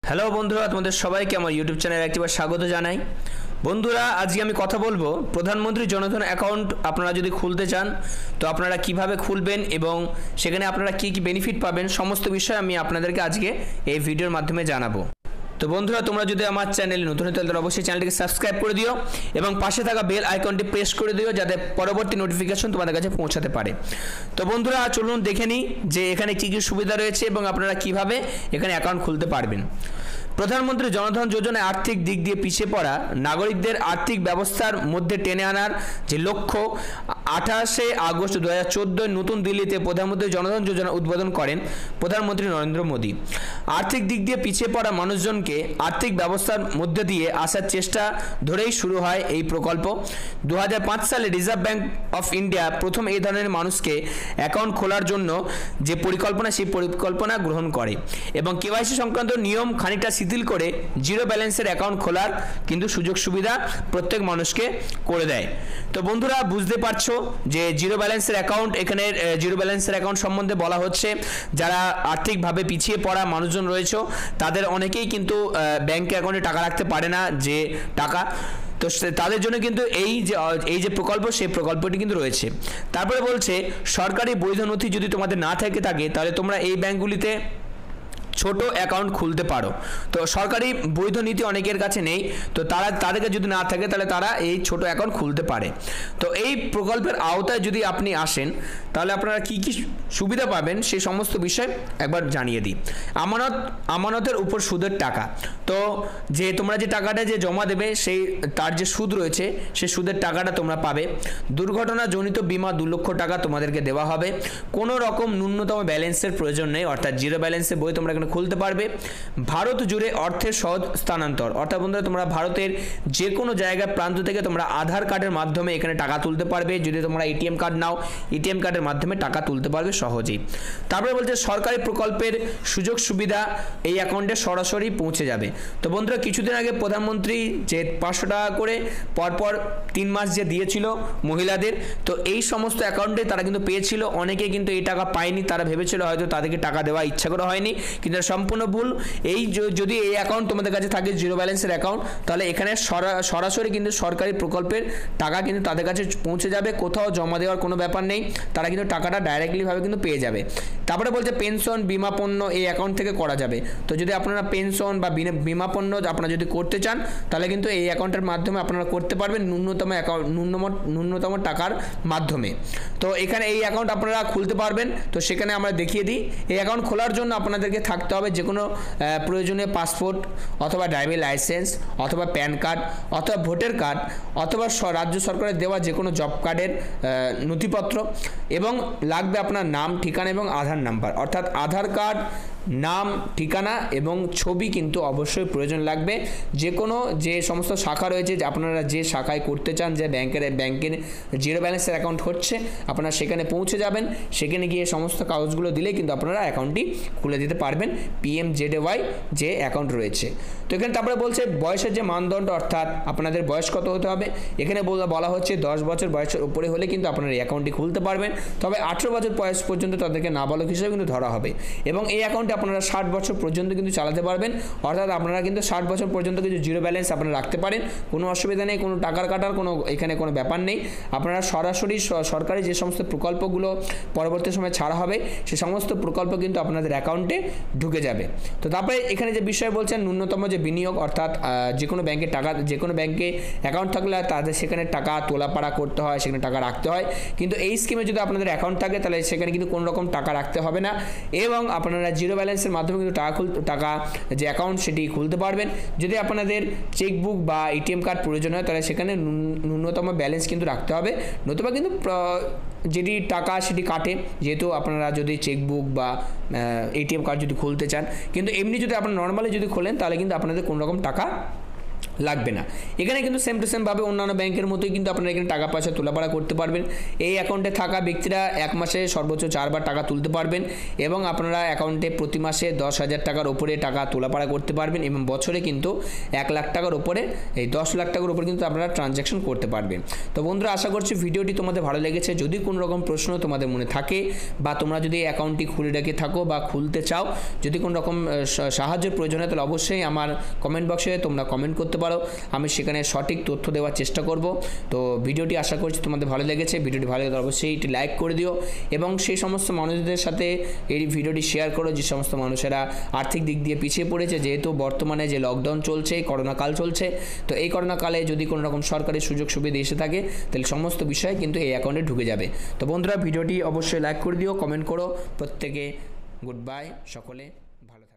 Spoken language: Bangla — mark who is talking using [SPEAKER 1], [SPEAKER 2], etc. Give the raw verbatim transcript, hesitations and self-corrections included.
[SPEAKER 1] হ্যালো বন্ধুরা, তোমাদের সবাইকে আমার ইউটিউব চ্যানেলে একটিবার স্বাগত জানাই। বন্ধুরা, আজকে আমি কথা বলবো প্রধানমন্ত্রী জনধন অ্যাকাউন্ট আপনারা যদি খুলতে চান তো আপনারা কিভাবে খুলবেন এবং সেখানে আপনারা কি কি বেনিফিট পাবেন, সমস্ত বিষয় আমি আপনাদেরকে আজকে এই ভিডিওর মাধ্যমে জানাবো। তো বন্ধুরা, তোমরা যদি আমার চ্যানেলে নতুন হতে তাহলে অবশ্যই চ্যানেলটিকে সাবস্ক্রাইব করে দিও এবং পাশে থাকা বেল আইকনটি প্রেস করে দিও যাতে পরবর্তী নোটিফিকেশন তোমাদের কাছে পৌঁছাতে পারে। তো বন্ধুরা, চলুন দেখে নিই যে এখানে কী কী সুবিধা রয়েছে এবং আপনারা কিভাবে এখানে অ্যাকাউন্ট খুলতে পারবেন। প্রধানমন্ত্রী জনধন যোজনায় আর্থিক দিক দিয়ে পিছিয়ে পড়া নাগরিকদের আর্থিক ব্যবস্থার মধ্যে টেনে আনার যে লক্ষ্য, আঠাশে আগস্ট দু হাজার চোদ্দোয় নতুন দিল্লিতে প্রধানমন্ত্রী জনধন যোজনা উদ্বোধন করেন প্রধানমন্ত্রী নরেন্দ্র মোদী। আর্থিক দিক দিয়ে পিছিয়ে পড়া মানুষজনকে আর্থিক ব্যবস্থার মধ্যে দিয়ে আসার চেষ্টা ধরেই শুরু হয় এই প্রকল্প। দু হাজার পাঁচ সালে রিজার্ভ ব্যাঙ্ক অফ ইন্ডিয়া প্রথম এই ধরনের মানুষকে অ্যাকাউন্ট খোলার জন্য যে পরিকল্পনা সেই পরিকল্পনা গ্রহণ করে এবং কেওয়াইসি সংক্রান্ত নিয়ম খানিকটা শিথিল করে জিরো ব্যালেন্সের অ্যাকাউন্ট খোলার কিন্তু সুযোগ সুবিধা প্রত্যেক মানুষকে করে দেয়। তো বন্ধুরা, বুঝতে পারছো যে জিরো ব্যালেন্সের অ্যাকাউন্ট, এখানে জিরো ব্যালেন্সের অ্যাকাউন্ট সম্বন্ধে বলা হচ্ছে যারা আর্থিকভাবে পিছিয়ে পড়া মানুষজন রয়েছে তাদের অনেকেই কিন্তু ব্যাংকে অ্যাকাউন্টে টাকা রাখতে পারে না, যে টাকা তো তাদের জন্য কিন্তু এই যে এই যে প্রকল্প সেই প্রকল্পটি কিন্তু রয়েছে। তারপরে বলছে সরকারি বৈধ নথি যদি তোমাদের না থেকে থাকে তাহলে তোমরা এই ব্যাংকগুলিতে ছোট অ্যাকাউন্ট খুলতে পারো। তো সরকারি বৈধ নীতি অনেকের কাছে নেই, তো তারা তাদেরকে যদি না থাকে তাহলে তারা এই ছোট অ্যাকাউন্ট খুলতে পারে। তো এই প্রকল্পের আওতায় যদি আপনি আসেন তাহলে আপনারা কি কি সুবিধা পাবেন সেই সমস্ত বিষয় একবার জানিয়ে দিই। আমানত আমানতের উপর সুদের টাকা, তো যে তোমরা যে টাকাটা যে জমা দেবে সেই তার যে সুদ রয়েছে সেই সুদের টাকাটা তোমরা পাবে। দুর্ঘটনাজনিত বীমা দু লক্ষ টাকা তোমাদেরকে দেওয়া হবে। কোনো রকম ন্যূনতম ব্যালেন্সের প্রয়োজন নেই, অর্থাৎ জিরো ব্যালেন্সে বই তোমরা খুলতে পারবে। ভারত জুড়ে অর্থের সহজ স্থানান্তর, অর্থাৎ বন্ধুরা তোমরা ভারতের যে কোনো জায়গায় প্রান্ত থেকে তোমরা আধার কার্ডের মাধ্যমে এখানে টাকা তুলতে পারবে। যদি তোমরা এটিএম কার্ড নাও এটিএম কার্ডের মাধ্যমে টাকা তুলতে পারবে সহজেই। তারপরে বলছে সরকারি প্রকল্পের সুযোগ সুবিধা এই অ্যাকাউন্টে সরাসরি পৌঁছে যাবে। তো বন্ধুরা, কিছুদিন আগে প্রধানমন্ত্রী যে পাঁচশো টাকা করে পরপর তিন মাস যে দিয়েছিল মহিলাদের, তো এই সমস্ত অ্যাকাউন্টে তারা কিন্তু পেয়েছিল। অনেকে কিন্তু এই টাকা পায়নি, তারা ভেবেছিল হয়তো তাদেরকে টাকা দেওয়া ইচ্ছা করে হয়নি, কিন্তু সম্পূর্ণ ভুল। এই যদি এই অ্যাকাউন্ট তোমাদের কাছে থাকে জিরো ব্যালেন্সের অ্যাকাউন্ট, তাহলে এখানে সরাসরি কিন্তু সরকারি প্রকল্পের টাকা কিন্তু তাদের কাছে পৌঁছে যাবে, কোথাও জমা দেওয়ার কোনো ব্যাপার নেই, তারা কিন্তু টাকাটা ডাইরেক্টলিভাবে কিন্তু পেয়ে যাবে। তারপরে বলছে পেনশন বিমা পণ্য এই অ্যাকাউন্ট থেকে করা যাবে। তো যদি আপনারা পেনশন বা বিমা পণ্য আপনারা যদি করতে চান তাহলে কিন্তু এই অ্যাকাউন্টের মাধ্যমে আপনারা করতে পারবেন ন্যূনতম অ্যাকাউন্ট ন্যূনতম ন্যূনতম টাকার মাধ্যমে। তো এখানে এই অ্যাকাউন্ট আপনারা খুলতে পারবেন। তো সেখানে আমরা দেখিয়ে দিই, এই অ্যাকাউন্ট খোলার জন্য আপনাদেরকে থাকতে হবে যে কোনো প্রয়োজনীয় পাসপোর্ট অথবা ড্রাইভিং লাইসেন্স অথবা প্যান কার্ড অথবা ভোটার কার্ড অথবা রাজ্য সরকারের দেওয়া যে কোনো জব কার্ডের নথিপত্র, এবং লাগবে আপনার নাম, ঠিকানা এবং আধার নাম্বার, অর্থাৎ আধার কার্ড, নাম, ঠিকানা এবং ছবি কিন্তু অবশ্যই প্রয়োজন লাগবে। যে কোনো যে সমস্ত শাখা রয়েছে যে আপনারা যে শাখায় করতে চান, যে ব্যাংকের ব্যাংকের জিরো ব্যালেন্সের অ্যাকাউন্ট হচ্ছে, আপনারা সেখানে পৌঁছে যাবেন। সেখানে গিয়ে সমস্ত কাগজগুলো দিলে কিন্তু আপনারা অ্যাকাউন্টটি খুলে দিতে পারবেন পিএমজেডওয়াই যে অ্যাকাউন্ট রয়েছে। তো এখানে তারপরে বলছে বয়সের যে মানদণ্ড, অর্থাৎ আপনাদের বয়স কত হতে হবে। এখানে বলা হচ্ছে দশ বছর বয়সের উপরে হলে কিন্তু আপনারা এই অ্যাকাউন্টটি খুলতে পারবেন, তবে আঠেরো বছর বয়স পর্যন্ত তাদেরকে নাবালক হিসেবে কিন্তু ধরা হবে। এবং এই অ্যাকাউন্টে আপনারা ষাট বছর পর্যন্ত কিন্তু চালাতে পারবেন, অর্থাৎ আপনারা কিন্তু ষাট বছর পর্যন্ত কিছু জিরো ব্যালেন্স আপনারা রাখতে পারেন, কোনো অসুবিধা নেই, কোনো টাকার কাটার কোনো এখানে কোনো ব্যাপার নেই। আপনারা সরাসরি সরকারি যে সমস্ত প্রকল্পগুলো পরবর্তী সময় ছাড়া হবে সে সমস্ত প্রকল্প কিন্তু আপনাদের অ্যাকাউন্টে ঢুকে যাবে। তো তারপরে এখানে যে বিষয় বলছেন ন্যূনতম যে বিনিয়োগ, অর্থাৎ যে কোনো ব্যাংকে টাকা যে কোনো ব্যাংকে অ্যাকাউন্ট থাকলে তাদের সেখানে টাকা তোলাপাড়া করতে হয়, সেখানে টাকা রাখতে হয়, কিন্তু এই স্কিমে যদি আপনাদের অ্যাকাউন্ট থাকে তাহলে সেখানে কিন্তু কোনো রকম টাকা রাখতে হবে না এবং আপনারা জিরো ব্যালেন্সের মাধ্যমে কিন্তু টাকা খুল টাকা যে অ্যাকাউন্ট সেটি খুলতে পারবেন। যদি আপনাদের চেকবুক বা এটিএম কার্ড প্রয়োজন হয় তাহলে সেখানে ন্যূনতম ব্যালেন্স কিন্তু রাখতে হবে, নতুবা কিন্তু যেটি টাকা সেটি কাটে, যেহেতু আপনারা যদি চেকবুক বা এটিএম কার্ড যদি খুলতে চান। কিন্তু এমনি যদি আপনারা নর্মালি যদি খোলেন তাহলে কিন্তু আপনাদের কোনো রকম টাকা লাগবে না। এখানে কিন্তু সেম টু সেমভাবে অন্যান্য ব্যাংকের মতোই কিন্তু আপনারা এখানে টাকা পয়সা তোলাপাড়া করতে পারবেন। এই অ্যাকাউন্টে থাকা ব্যক্তিরা এক মাসে সর্বোচ্চ চারবার টাকা তুলতে পারবেন এবং আপনারা অ্যাকাউন্টে প্রতি মাসে দশ হাজার টাকার ওপরে টাকা তোলাপাড়া করতে পারবেন এবং বছরে কিন্তু এক লাখ টাকার ওপরে এই দশ লাখ টাকার উপরে কিন্তু আপনারা ট্রানজ্যাকশন করতে পারবেন। তো বন্ধুরা, আশা করছি ভিডিওটি তোমাদের ভালো লেগেছে। যদি কোনো রকম প্রশ্ন তোমাদের মনে থাকে বা তোমরা যদি এই অ্যাকাউন্টটি খুলে রেখে থাকো বা খুলতে চাও, যদি কোনো রকম সাহায্যের প্রয়োজন হয় তাহলে অবশ্যই আমার কমেন্ট বক্সে তোমরা কমেন্ট করতে পারো, আমি সেখানে সঠিক তথ্য দেওয়ার চেষ্টা করব। তো ভিডিওটি আশা করছি তোমাদের ভালো লেগেছে। ভিডিওটি ভালো লাগলে অবশ্যই এটি লাইক করে দিও এবং সেই সমস্ত মানুষদের সাথে এই ভিডিওটি শেয়ার করো যে সমস্ত মানুষেরা আর্থিক দিক দিয়ে পিছিয়ে পড়েছে, যেহেতু বর্তমানে যে লকডাউন চলছে, করোনা কাল চলছে। তো এই করোনা কালে যদি কোনো রকম সরকারি সুযোগ সুবিধা এসে থাকে তাহলে সমস্ত বিষয় কিন্তু এই অ্যাকাউন্টে ঢুকে যাবে। তো বন্ধুরা, ভিডিওটি অবশ্যই লাইক করে দিও, কমেন্ট করো। প্রত্যেকে গুড বাই, সকলে ভালো থাকো।